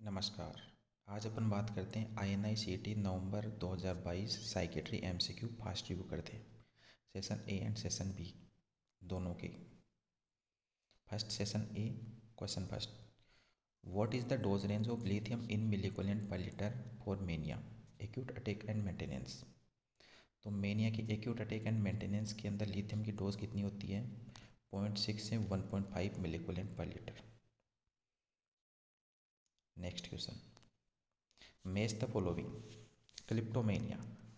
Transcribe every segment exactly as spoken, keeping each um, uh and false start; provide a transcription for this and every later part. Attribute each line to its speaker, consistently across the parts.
Speaker 1: नमस्कार। आज अपन बात करते हैं I N I C T नवंबर दो हज़ार बाईस psychiatry M C Q fast review करते हैं session A and session B दोनों के। First session A, question first, what is the dose range of lithium in millimole per litre for mania acute attack and maintenance. तो mania की acute attack and maintenance के अंदर lithium की dose कितनी होती है? पॉइंट सिक्स से one point five millimole per litre. Next question, match the following. क्लिप्टोमेनिया,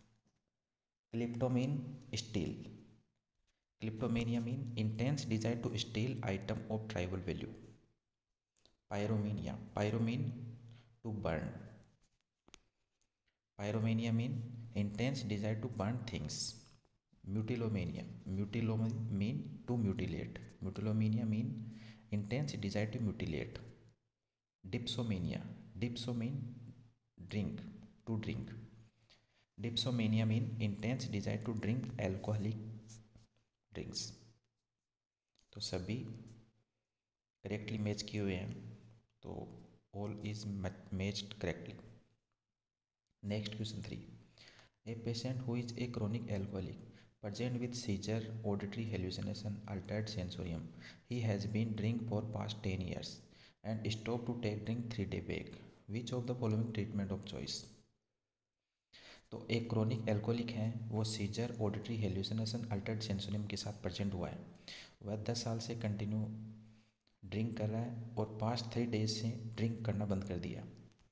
Speaker 1: klepto mean steal, kleptomania mean intense desire to steal item of tribal value. Pyromania, pyro mean to burn, pyromania mean intense desire to burn things. Mutilomania, mutilo mean to mutilate, mutilomania mean intense desire to mutilate. Dipsomania, dipso mean drink, to drink, dipsomania mean intense desire to drink alcoholic drinks. तो सभी correctly match किए हुए हैं, तो all is matched correctly. Next question three, a patient who is a chronic alcoholic present with seizure, auditory hallucination, altered sensorium. He has been drink for past ten years and stopped to take drink three day back. Which of the following treatment of choice? तो एक chronic alcoholic है, वो seizure, auditory hallucination, altered sensorium के साथ present हुआ है। वह दस साल से कंटिन्यू ड्रिंक कर रहा है और पास्ट थ्री डेज से ड्रिंक करना बंद कर दिया।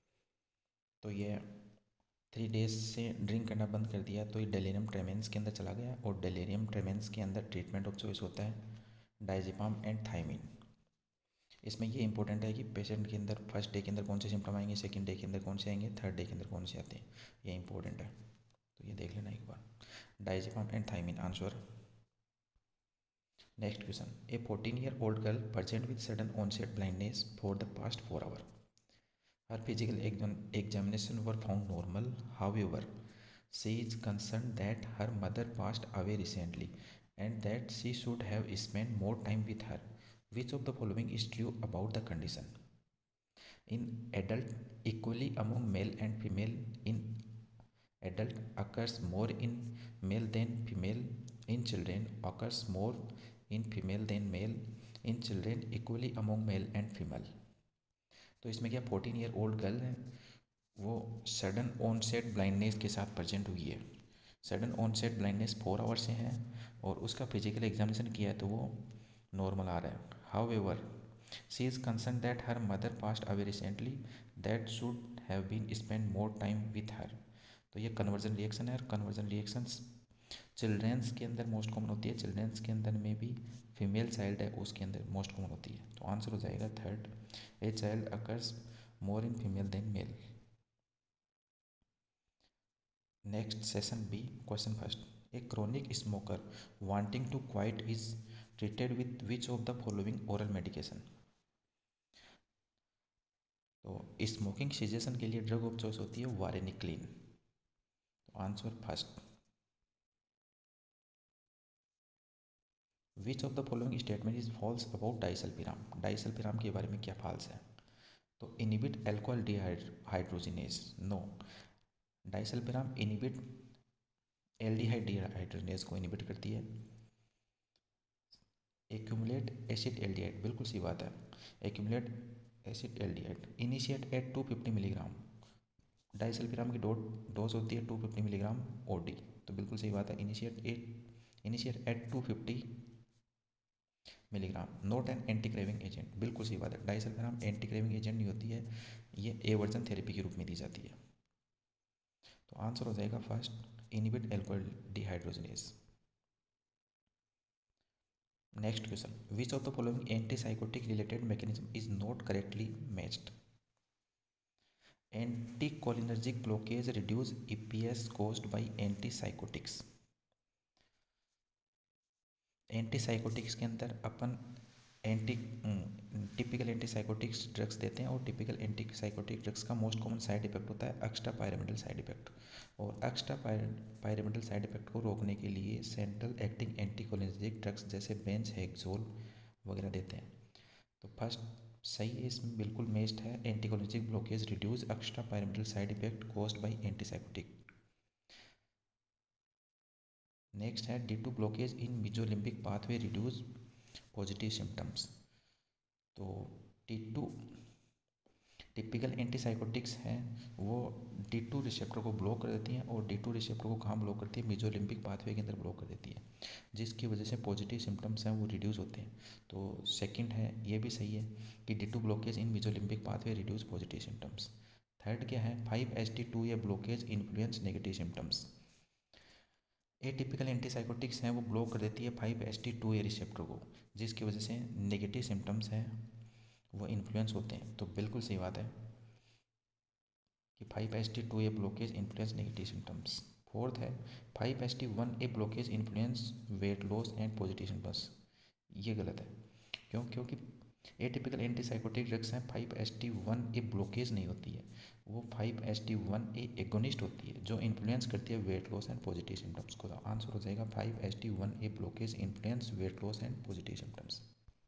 Speaker 1: तो ये थ्री डेज से ड्रिंक करना बंद कर दिया, तो ये डेलिरियम ट्रेमेंस के अंदर चला गया और डेलिरियम ट्रेमेंस के अंदर ट्रीटमेंट ऑफ चॉइस होता है डायजेपाम एंड थायमिन। इसमें ये इंपॉर्टेंट है कि पेशेंट के अंदर फर्स्ट डे के अंदर कौन से सिम्टम आएंगे, सेकंड डे के अंदर कौन से आएंगे, थर्ड डे के अंदर कौन से आते हैं, ये इंपॉर्टेंट है, तो ये देख लेना एक बार। Diazepam and thiamine answer. Next question, a fourteen year old girl present with sudden onset blindness for the past four hour. Her physical examination were found normal. However, she is concerned that her mother passed away recently and that she should have spent more time with her. Which of the following is true about the condition? In adult, equally among male and female, in adult occurs more in male than female. In children, occurs more in female than male. In children, equally among male and female. तो इसमें क्या fourteen year old girl है, वो sudden onset blindness के साथ present हुई है। Sudden onset blindness four hour से है और उसका फिजिकल एग्जामिनेशन किया है तो वो नॉर्मल आ रहा है। However she is concern that her mother passed away recently that should have been spend more time with her. तो ये कन्वर्जन रिएक्शन है और कन्वर्जन रिएक्शंस चिल्ड्रेंस के अंदर मोस्ट कॉमन होती है। चिल्ड्रेंस के अंदर में भी फीमेल चाइल्ड है उसके अंदर मोस्ट कॉमन होती है, तो आंसर हो जाएगा third, a child occurs more in female than male. Next session B, question first, a chronic smoker wanting to quit is treated with which of the following oral medication. तो smoking cessation के लिए drug of choice होती है varenicline, तो answer first. Which of the following statement is false about disulfiram. Disulfiram के बारे में क्या फॉल्स है? तो inhibit alcohol dehydrogenase, no. Disulfiram inhibit aldehyde dehydrogenase को इनिबिट करती है। एक्यूमुलेट एसिड एल्डिहाइड, बिल्कुल सी बात है, accumulate acetaldehyde initiate at two fifty milligram. Disulfiram की डोज डोज होती है टू फिफ्टी मिलीग्राम ओडी, तो बिल्कुल सही बात है, initiate at initiate at two fifty milligram. Not an anti craving agent, बिल्कुल सही बात है, डाइसल्फिराम एंटी क्रेविंग एजेंट नहीं होती है, ये एवर्जन थेरेपी के रूप में दी जाती है। तो आंसर हो जाएगा first, inhibit alcohol dehydrogenase. Next question, which of the following antipsychotic related mechanism is not correctly matched. Anticholinergic blockage reduce EPS caused by antipsychotics. Antipsychotics के अंदर अपन एंटी टिपिकल एंटीसाइकोटिक्स ड्रग्स देते हैं और टिपिकल एंटीसाइकोटिक ड्रग्स का most common side effect होता है extrapyramidal side effect, और एक्स्ट्रा पायरामिडल साइड इफेक्ट को रोकने के लिए सेंट्रल एक्टिंग एंटीकोलिनर्जिक ड्रग्स जैसे बेंज हेक्सोल वगैरह देते हैं। तो फर्स्ट सही है, इसमें बिल्कुल मेस्ट है। Anticholinergic blockage reduce extrapyramidal side effect caused by antipsychotic. Next है D two blockage in mesolimbic pathway reduce positive symptoms. तो डी टू टिपिकल एंटीसाइकोटिक्स हैं, वो डी टू रिसेप्टर को ब्लॉक कर देती हैं, और डी टू रिसेप्टर को कहाँ ब्लॉक करती है, मेसोलिम्बिक पाथवे के अंदर ब्लॉक कर देती है, जिसकी वजह से पॉजिटिव सिम्टम्स हैं वो रिड्यूस होते हैं। तो सेकंड है, ये भी सही है कि D two blockage in mesolimbic pathway reduce positive symptoms. Third क्या है, five H T two A blockage influence negative symptoms. Atypical antipsychotics हैं वो ब्लॉक कर देती है five H T two A receptor को, जिसकी वजह से नेगेटिव सिम्टम्स हैं वो इन्फ्लुएंस होते हैं। तो बिल्कुल सही बात है कि five H T two A blockage influence negative symptoms. Fourth है five H T one A blockage influence weight loss and positive symptoms. ये गलत है, क्यों? क्योंकि एटिपिकल एंटीसाइकोटिक ड्रग्स हैं, five H T one A blockage नहीं होती है, वो five H T one A agonist होती है जो इन्फ्लुएंस करती है weight loss and positive symptoms को। आंसर हो जाएगा five H T one A blockage influence weight loss and positive symptoms.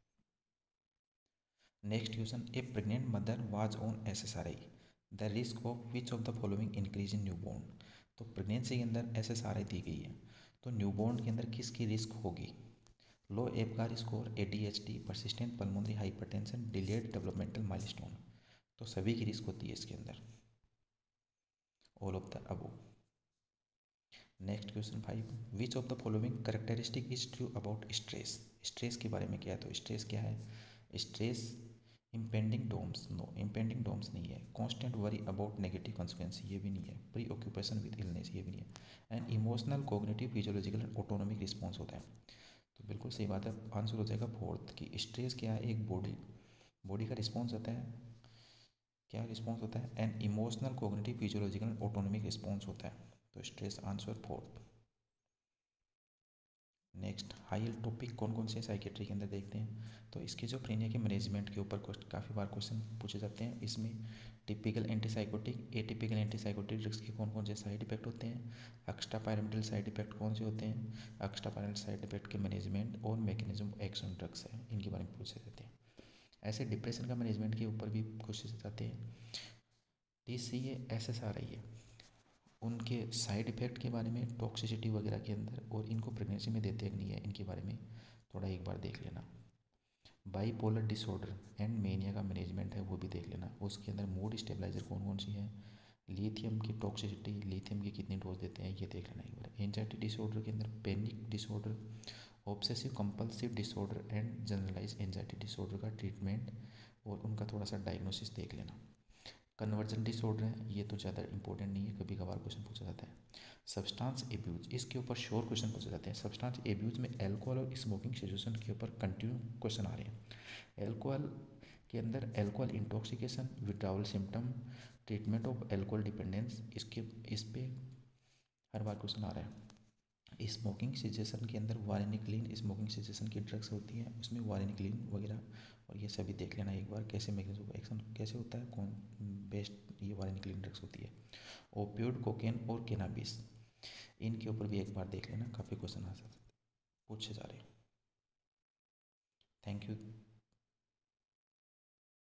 Speaker 1: Next question, a pregnant mother was on S S R I, the risk of which of the following increase in newborn. तो pregnancy के अंदर S S R I दी गई है, तो newborn के अंदर किसकी रिस्क होगी? Low Apgar score, A D H D, persistent pulmonary hypertension, delayed developmental milestone. तो सभी की रिस्क होती है इसके अंदर, all of the above. Next question five, which of the following characteristic is true about stress. Stress के बारे में क्या है? तो स्ट्रेस क्या है? Stress impending dooms, no impending dooms नहीं है। Constant worry about negative consequence, ये भी नहीं है। प्री ऑक्यूपेशन विद इलनेस, ये भी नहीं है। And emotional cognitive physiological and autonomic response होता है। तो बिल्कुल सही बात है, आंसर हो जाएगा फोर्थ कि स्ट्रेस क्या है, एक बॉडी बॉडी का रिस्पॉन्स होता है। क्या रिस्पॉन्स होता है? And emotional cognitive physiological and autonomic response होता है। तो stress answer fourth. Next, high topic कौन कौन से साइकेट्री के अंदर देखते हैं? तो स्किज़ोफ्रेनिया के मैनेजमेंट के ऊपर काफ़ी बार क्वेश्चन पूछे जाते हैं। इसमें typical antipsychotic, atypical antipsychotic drugs के कौन कौन से साइड इफेक्ट होते हैं, एक्स्ट्रा पायरामिडल साइड इफेक्ट कौन से होते हैं, एक्स्ट्रा पायरामिडल साइड इफेक्ट के मैनेजमेंट और मैकेनिज्म एक्शन ड्रग्स है, इनके बारे में पूछे जाते हैं। ऐसे डिप्रेशन का मैनेजमेंट के ऊपर भी क्वेश्चन जाते हैं। T C A S S R I है, उनके साइड इफ़ेक्ट के बारे में, टॉक्सिसिटी वगैरह के अंदर, और इनको प्रेगनेंसी में देते नहीं है, इनके बारे में थोड़ा एक बार देख लेना। बाईपोलर डिसऑर्डर एंड मेनिया का मैनेजमेंट है, वो भी देख लेना। उसके अंदर मूड स्टेबलाइजर कौन कौन सी है, लिथियम की टॉक्सिसिटी, लिथियम की कितनी डोज देते हैं, ये देख लेना एक बार। एंजाइटी डिसऑर्डर के अंदर panic disorder, obsessive compulsive disorder and generalize anxiety disorder का ट्रीटमेंट और उनका थोड़ा सा डायग्नोसिस देख लेना। कन्वर्जन डिसऑर्डर है, ये तो ज़्यादा इंपॉर्टेंट नहीं है, कभी कभार क्वेश्चन पूछा जाता है। सब्सटेंस एब्यूज, इसके ऊपर श्योर क्वेश्चन पूछे जाते हैं। सब्सटेंस एब्यूज में एल्कोहल और स्मोकिंग सिचुएशन के ऊपर कंटिन्यू क्वेश्चन आ रहे हैं। एल्कोहल के अंदर alcohol intoxication, withdrawal symptom, treatment of alcohol dependence, इसके इस पर हर बार क्वेश्चन आ रहा है। स्मोकिंग सिचुएशन के अंदर वारेनिक्लिन, स्मोकिंग सिचुएशन की ड्रग्स होती हैं, उसमें वारेनिक्लिन वगैरह, और ये सभी देख लेना एक बार, कैसे मैकेनिज्म एक्शन कैसे होता है, कौन बेस्ट ये वारेनिक्लिन ड्रग्स होती है। ओपियोइड, कोकेन और कैनाबिस, इनके ऊपर भी एक बार देख लेना, काफ़ी क्वेश्चन आ सकते पूछे जा रहे हैं। Thank you.